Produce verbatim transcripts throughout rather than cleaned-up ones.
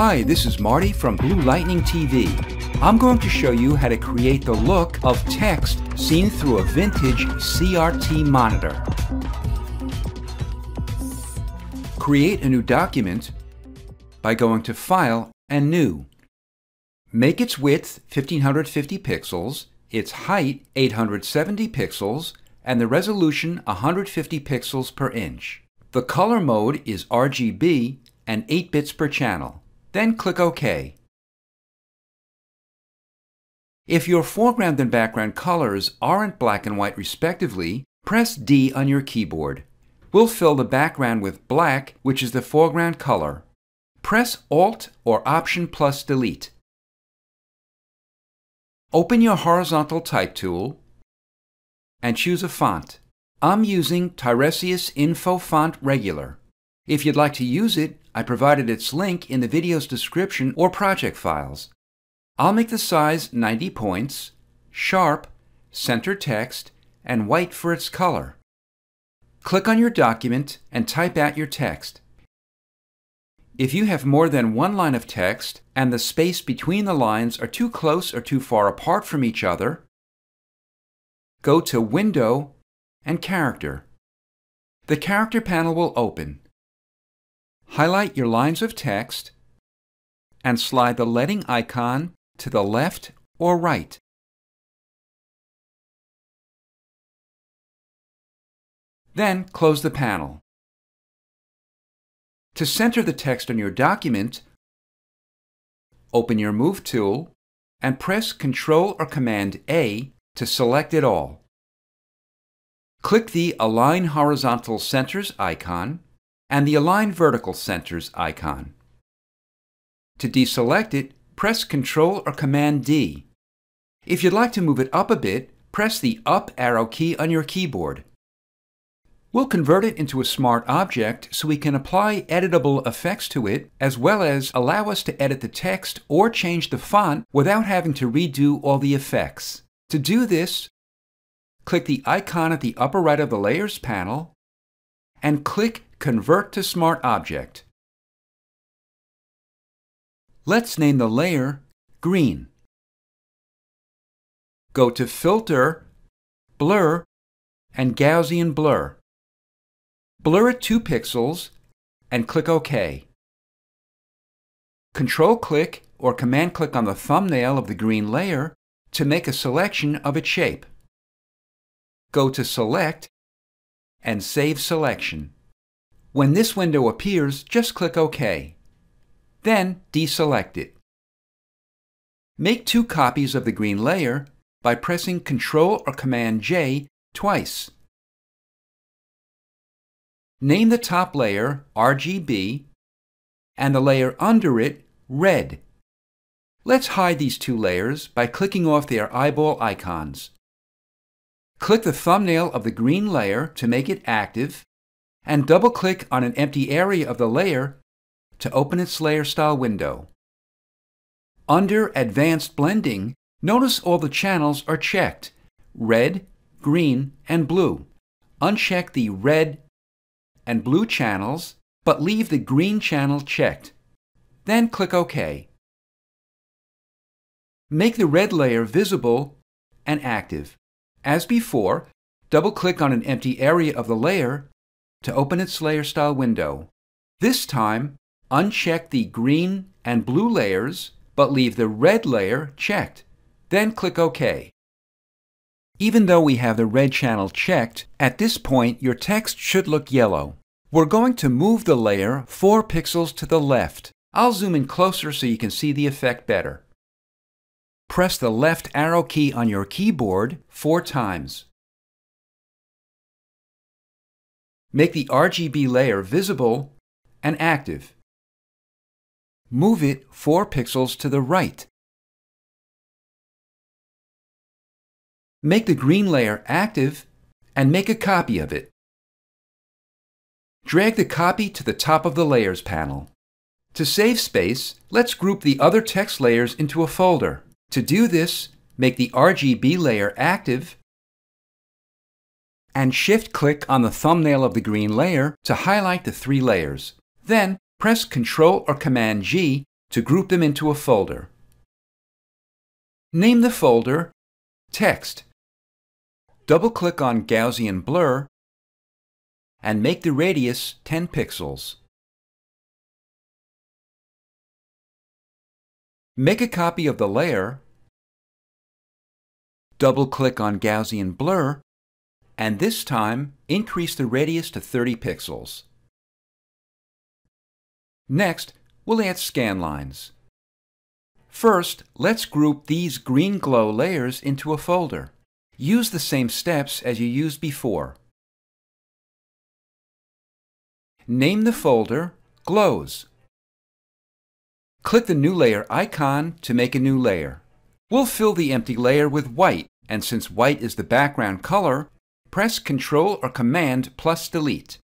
Hi, this is Marty from Blue Lightning T V. I'm going to show you how to create the look of text seen through a vintage C R T monitor. Create a new document by going to File and New. Make its width fifteen fifty pixels, its height eight hundred seventy pixels, and the resolution one hundred fifty pixels per inch. The color mode is R G B and eight bits per channel. Then click OK. If your foreground and background colors aren't black and white respectively, press D on your keyboard. We'll fill the background with black, which is the foreground color. Press Alt or Option plus Delete. Open your horizontal type tool and choose a font. I'm using Tiresias Info Font Regular. If you'd like to use it, I provided its link in the video's description or project files. I'll make the size ninety points, sharp, center text, and white for its color. Click on your document and type out your text. If you have more than one line of text and the space between the lines are too close or too far apart from each other, go to Window and Character. The Character panel will open. Highlight your lines of text and slide the leading icon to the left or right. Then close the panel. To center the text on your document, open your Move tool and press Control or Command A to select it all. Click the Align Horizontal Centers icon and the Align Vertical Centers icon. To deselect it, press Control or Command D. If you'd like to move it up a bit, press the Up arrow key on your keyboard. We'll convert it into a smart object so we can apply editable effects to it, as well as allow us to edit the text or change the font without having to redo all the effects. To do this, click the icon at the upper right of the Layers panel and click Convert to Smart Object. Let's name the layer Green. Go to Filter, Blur, and Gaussian Blur. Blur it two pixels and click OK. Control-click or Command-click on the thumbnail of the green layer to make a selection of its shape. Go to Select and Save Selection. When this window appears, just click OK. Then deselect it. Make two copies of the green layer by pressing Control or Command J twice. Name the top layer R G B and the layer under it Red. Let's hide these two layers by clicking off their eyeball icons. Click the thumbnail of the green layer to make it active and double-click on an empty area of the layer to open its layer style window. Under Advanced Blending, notice all the channels are checked: red, green, and blue. Uncheck the red and blue channels, but leave the green channel checked. Then click OK. Make the red layer visible and active. As before, double-click on an empty area of the layer to open its layer style window. This time, uncheck the green and blue layers, but leave the red layer checked. Then click OK. Even though we have the red channel checked, at this point your text should look yellow. We're going to move the layer four pixels to the left. I'll zoom in closer so you can see the effect better. Press the left arrow key on your keyboard four times. Make the R G B layer visible and active. Move it four pixels to the right. Make the green layer active and make a copy of it. Drag the copy to the top of the Layers panel. To save space, let's group the other text layers into a folder. To do this, make the R G B layer active and shift-click on the thumbnail of the green layer to highlight the three layers. Then press Control or Command G to group them into a folder. Name the folder Text. Double-click on Gaussian Blur and make the radius ten pixels. Make a copy of the layer, double-click on Gaussian Blur, and this time increase the radius to thirty pixels. Next, we'll add Scanlines. First, let's group these green glow layers into a folder. Use the same steps as you used before. Name the folder Glows. Click the New Layer icon to make a new layer. We'll fill the empty layer with white, and since white is the background color, press Control or Command plus Delete.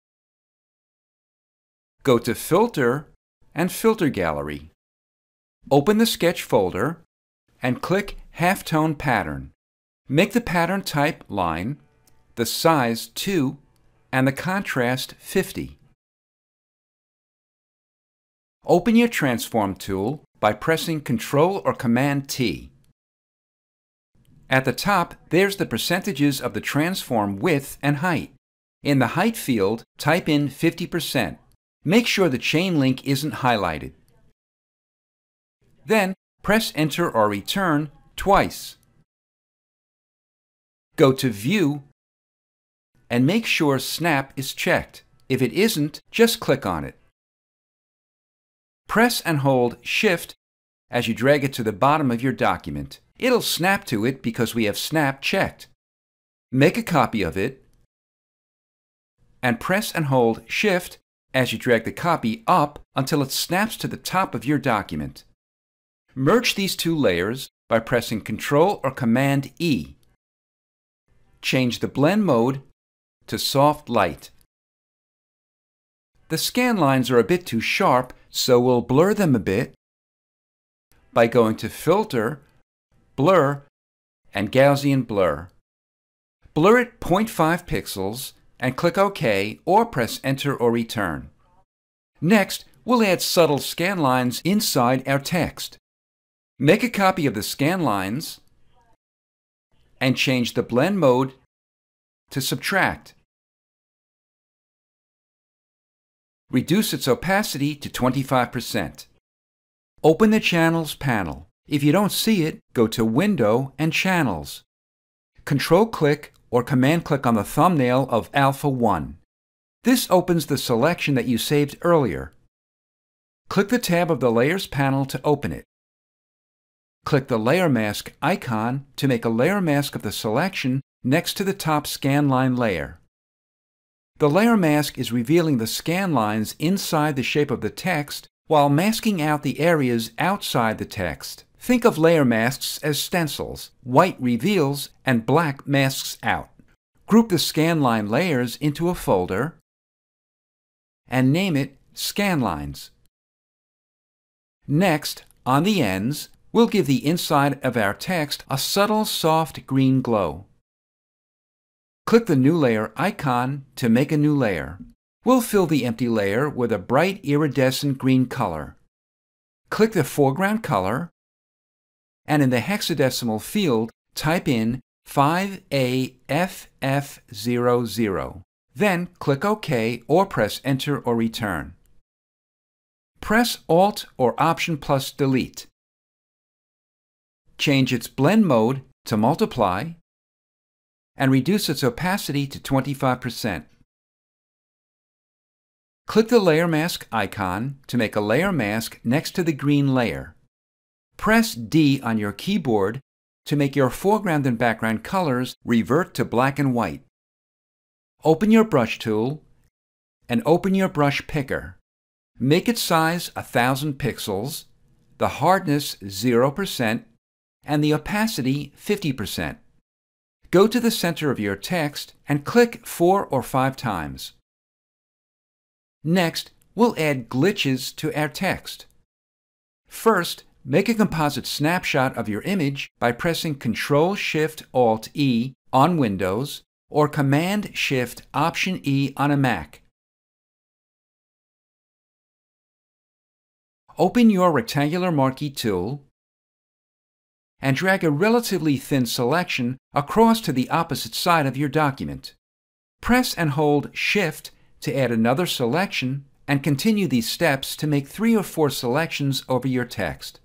Go to Filter and Filter Gallery. Open the Sketch folder and click Halftone Pattern. Make the pattern type line, the size two, and the contrast fifty. Open your Transform tool by pressing Control or Command T. At the top, there's the percentages of the transform width and height. In the height field, type in fifty percent. Make sure the chain link isn't highlighted. Then, press Enter or Return twice. Go to View and make sure Snap is checked. If it isn't, just click on it. Press and hold Shift as you drag it to the bottom of your document. It'll snap to it because we have Snap checked. Make a copy of it and press and hold Shift as you drag the copy up until it snaps to the top of your document. Merge these two layers by pressing Control or Command E. Change the blend mode to soft light. The scan lines are a bit too sharp, so we'll blur them a bit by going to Filter, Blur, and Gaussian Blur. Blur it zero point five pixels and click OK or press Enter or Return. Next, we'll add subtle scan lines inside our text. Make a copy of the scan lines and change the blend mode to Subtract. Reduce its opacity to twenty-five percent. Open the Channels panel. If you don't see it, go to Window and Channels. Control-click or Command-click on the thumbnail of Alpha one. This opens the selection that you saved earlier. Click the tab of the Layers panel to open it. Click the Layer Mask icon to make a layer mask of the selection next to the top scan line layer. The layer mask is revealing the scan lines inside the shape of the text while masking out the areas outside the text. Think of layer masks as stencils. White reveals and black masks out. Group the scan line layers into a folder and name it Scanlines. Next, on the ends, we'll give the inside of our text a subtle soft green glow. Click the New Layer icon to make a new layer. We'll fill the empty layer with a bright iridescent green color. Click the foreground color, and in the hexadecimal field, type in five A F F zero zero. Then click OK or press Enter or Return. Press Alt or Option plus Delete. Change its blend mode to multiply and reduce its opacity to twenty-five percent. Click the Layer Mask icon to make a layer mask next to the green layer. Press D on your keyboard to make your foreground and background colors revert to black and white. Open your brush tool and open your brush picker. Make its size one thousand pixels, the hardness zero percent, and the opacity fifty percent. Go to the center of your text and click four or five times. Next, we'll add glitches to our text. First, make a composite snapshot of your image by pressing Control Shift Alt E on Windows or Command Shift Option E on a Mac. open your rectangular marquee tool and drag a relatively thin selection across to the opposite side of your document. Press and hold Shift to add another selection and continue these steps to make three or four selections over your text.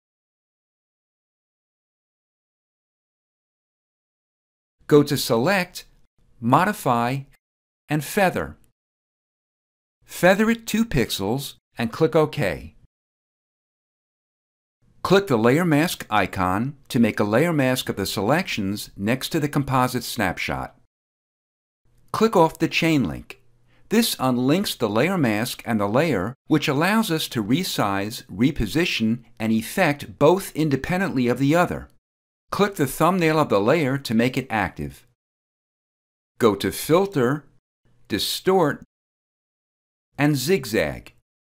Go to Select, Modify, and Feather. Feather it two pixels and click OK. Click the Layer Mask icon to make a layer mask of the selections next to the composite snapshot. Click off the chain link. This unlinks the layer mask and the layer, which allows us to resize, reposition, and effect both independently of the other. Click the thumbnail of the layer to make it active. Go to Filter, Distort, and Zigzag.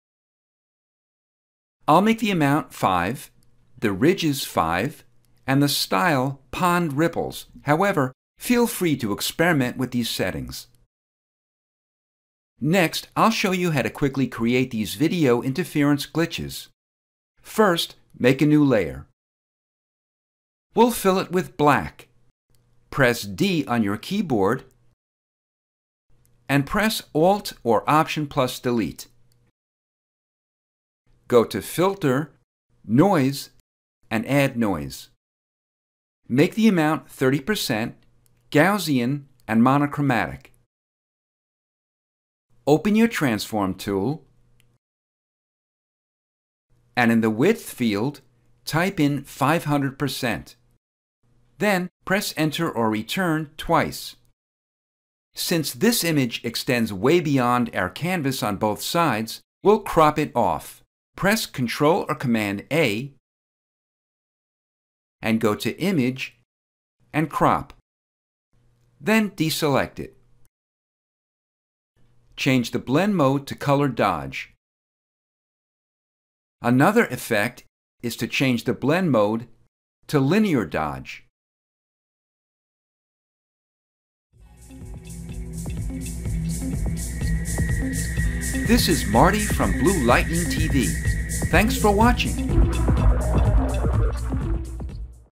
I'll make the amount five, the ridges five, and the style Pond Ripples. However, feel free to experiment with these settings. Next, I'll show you how to quickly create these video interference glitches. First, make a new layer. We'll fill it with black. Press D on your keyboard and press Alt or Option plus Delete. Go to Filter, Noise, and add noise. Make the amount thirty percent, Gaussian, and monochromatic. Open your Transform tool, and in the Width field, type in five hundred percent. Then press Enter or Return twice. Since this image extends way beyond our canvas on both sides, we'll crop it off. Press Control or Command A and go to Image and Crop. Then deselect it. Change the blend mode to Color Dodge. Another effect is to change the blend mode to Linear Dodge. This is Marty from Blue Lightning T V. Thanks for watching.